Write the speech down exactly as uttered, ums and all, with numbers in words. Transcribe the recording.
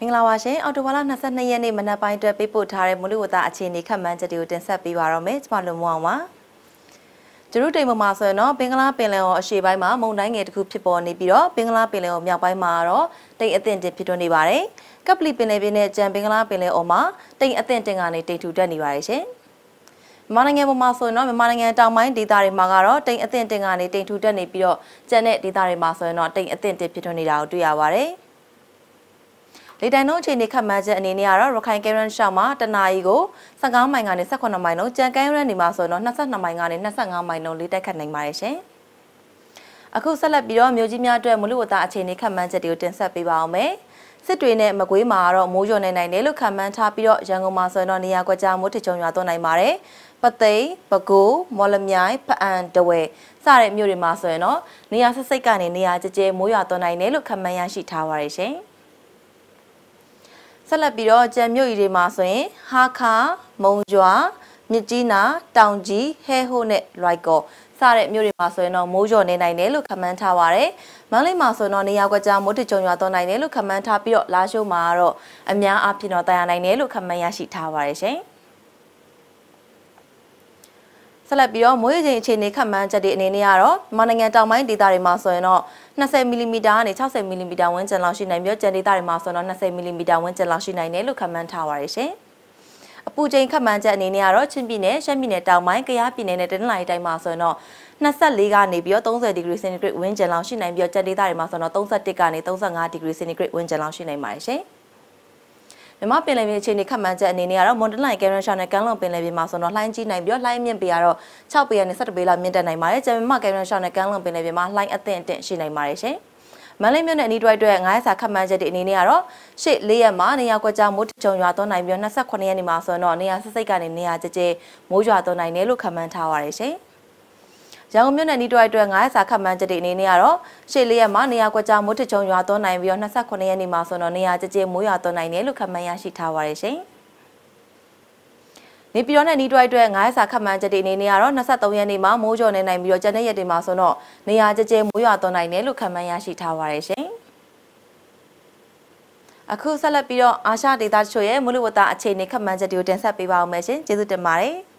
င်္ဂလာပါရှင်အော်တိုဘာလ၂၂ရက်နေ့မနက်ပိုင်းအတွက်ပေးပို့ထားတဲ့မိုးလေဝသအခြေအနေခန့်မှန်းချက်တွေကိုတင်ဆက်ပေးပါရမယ်ကျွန်မလွန်မောင်ပါကျရုတိမ်မှာဆိုရင်တော့ဘင်္ဂလားပင်လယ်ော်အရှေ့ပိုင်းမှာမုန်တိုင်းငယ်တစ်ခုဖြစ်ပေါ်နေပြီးတော့ဘင်္ဂလားပင်လယ်ော်မြောက်ပိုင်းမှာတော့တိမ်အထင်တင်ဖြစ်ထွန်းနေပါတယ်ကပလီပင်လယ်ပြင်နဲ့ကြံဘင်္ဂလားပင်လယ်ော်မှာတိမ်အထင်တင်ကနေတိမ်ထူတက်နေပါတယ်ရှင်မြန်မာနိုင်ငံပေါ်မှာဆိုရင်တော့မြန်မာနိုင်ငံတောင်ပိုင်းဒေသတွေမှာကတော့တိမ်အထင်တင်ကနေတိမ်ထူတက်နေပြီးတော့ကြံတဲ့ဒေသတွေမှာဆိုရင်တော့တိမ်အထင်တင်ဖြစ်ထွန်းနေတာကိုတွေ့ရပါတယ်လေတိုင်နှုန်းအခြေအနေခန့်မှန်းချက်အနေနဲ့ကတော့ရခိုင်ကမ်းရိုးရှောင်းမှာတနအီကို၁၅မိုင်ကနေ၁၈မိုင်လုံးကြံကမ်းရိုးနေမှာဆိုတော့၂၂မိုင်ကနေ၂၅မိုင်လုံးလေးတိုက်ခတ်နိုင်ပါတယ်ရှင်။အခုဆက်လက်ပြီးတော့မြို့ကြီးများအတွက်မိုးလေဝသအခြေအနေခန့်မှန်းချက်တွေကိုတင်ဆက်ပေးပါအောင်မယ်။စစ်တွေနဲ့မကွေးမှာတော့မိုးရွာနေနိုင်တယ်လို့ခန့်မှန်းထားပြီးတော့ရန်ကုန်မှာဆိုတော့နေရာကွက်ကြားမိုးထချုံရွာသွန်းနိုင်ပါတယ်။ပသိမ်ပဲခူးမော်လမြိုင်ဖအံတဝဲစတဲ့မြို့တွေမှာဆိုရင်တော့နေရာဆက်စိတ်ကနေနေရာကျကျမိုးရွာသွန်းနိုင်တယ်လို့ခန့်မှန်းရရှိထားပါတယ်ရှင်။ဆက်လက်ပြီးတော့ကြံမြို့ရီတွေမှာဆိုရင်ဟာခါမုံရွာမြစ်ကြီးနာတောင်ကြီးဟဲဟိုနဲ့လွိုက်ကောစတဲ့မြို့တွေမှာဆိုရင်တော့မိုးရွာနေနိုင်တယ်လို့ခန့်မှန်းထားပါတယ်။မန္တလေးမှာဆိုတော့နေရာကွက်ကြားမိုးထချုံရွာသွန်းနိုင်တယ်လို့ခန့်မှန်းထားပြီးတော့လာရှိုးမှာတော့အများအားဖြင့်တော့တာယာနိုင်တယ်လို့ခန့်မှန်းရရှိထားပါတယ်ရှင်။ဆက်လက်ပြီးတော့မိုးရေချိန်အခြေအနေခန့်မှန်းချက်တွေအနေနဲ့ကတော့မြန်မာနိုင်ငံတောင်ပိုင်းဒေသတွေမှာဆိုရင်တော့၂၀မီလီမီတာကနေ၆၀မီလီမီတာဝန်းကျင်လောက်ရှိနိုင်ပြီးကြံဒေသတွေမှာဆိုတော့၂၀မီလီမီတာဝန်းကျင်လောက်ရှိနိုင်တယ်လို့ခန့်မှန်းထားပါတယ်ရှင်။အပူချိန်ခန့်မှန်းချက်အနေနဲ့ကတော့ချင်းပြည်နယ်၊ရှမ်းပြည်နယ်တောင်ပိုင်း၊ကယားပြည်နယ်နဲ့တနင်္သာရီတိုင်းမှာဆိုရင်တော့၂၄ကနေပြီးတော့၃၀ဒီဂရီစင်တီဂရိတ်ဝန်းကျင်လောက်ရှိနိုင်ပြီးကြံဒေသတွေမှာဆိုတော့၃၁ကနေ၃၅ဒီဂရီစင်တီဂရိတ်ဝန်းကျင်လောက်ရှိနိုင်ပါတယ်ရှင်။မြန်မာပင်လယ်ပြင်အခြေအနေခန့်မှန်းချက်အနေနဲ့ကတော့မွန်တလိုင်ကယ်ရန်ရှာနဲ့ကမ်းလွန်ပင်လယ်ပြင်မှာဆိုတော့လှိုင်းကြီးနိုင်ပြီးတော့လှိုင်းမြင့်ပေကတော့၆ပေကနေ၁၁ပေလောက်မြင့်တက်နိုင်ပါတယ်။ကျန်မြန်မာကယ်ရန်ရှာနဲ့ကမ်းလွန်ပင်လယ်ပြင်မှာလှိုင်းအသင့်အတင့်ရှိနိုင်ပါတယ်ရှင်။မန္တလေးမြို့နယ်အနီးတစ်ဝိုက်အတွက်ငါးရက်စာခန့်မှန်းချက်တွေအနေနဲ့ကတော့ရှေ့၄ရက်မှာနေရာကွက်ကြားမိုးထချုံရွာသွန်းနိုင်ပြီးတော့၂၈ရက်နေ့မှာဆိုတော့နေရာဆက်စိတ်ကနေနေရာကျကျမိုးရွာသွန်းနိုင်တယ်လို့ခန့်မှန်းထားပါတယ်ရှင်။ရန်ကုန်မြို့နယ်နီးတွိုက်အတွက်ငါးရက်စာခန့်မှန်းချက်တွေအနေနဲ့ကတော့ရှေ့လေးရက်မှာနေရာကွက်ကြားမိုးထချုံရွာသွန်းနိုင်ပြီးတော့၂၈ရက်နေ့မှာဆိုတော့နေရာကျကျမိုးရွာသွန်းနိုင်တယ်လို့ခန့်မှန်းရရှိထားပါတယ်ရှင်။နေပြည်တော်နဲ့နီးတွိုက်အတွက်ငါးရက်စာခန့်မှန်းချက်တွေအနေနဲ့ကတော့၂၃ရက်နေ့မှာမိုးကြော်နေနိုင်ပြီးတော့ကျန်တဲ့ရက်တွေမှာဆိုတော့နေရာကျကျမိုးရွာသွန်းနိုင်တယ်လို့ခန့်မှန်းရရှိထားပါတယ်ရှင်။အခုဆက်လက်ပြီးတော့အာရှဒေသတချို့ရဲ့မိုးလေဝသအခြေအနေခန့်မှန်းချက်တွေကိုတင်ဆက်ပေးပါဦးမယ်ရှင်။ကျေးဇူးတင်ပါတယ်။